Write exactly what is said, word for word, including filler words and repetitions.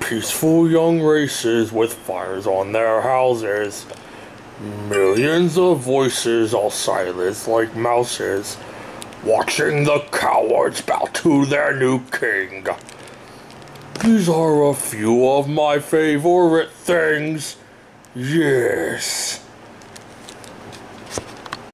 peaceful young races with fires on their houses. Millions of voices all silenced like mouses, watching the cowards bow to their new king. These are a few of my favorite things. Yes.